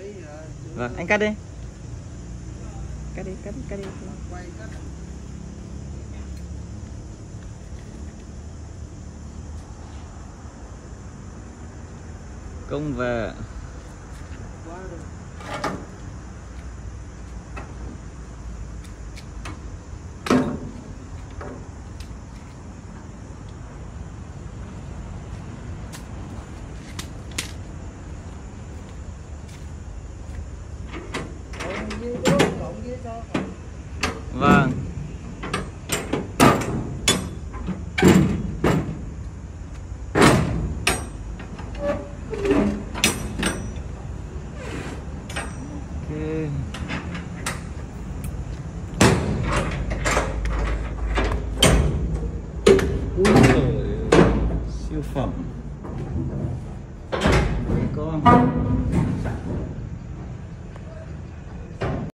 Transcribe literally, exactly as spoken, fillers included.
Vâng, anh cắt đi. Cắt đi, cắt đi, cắt đi. Công về. Vâng. Ok.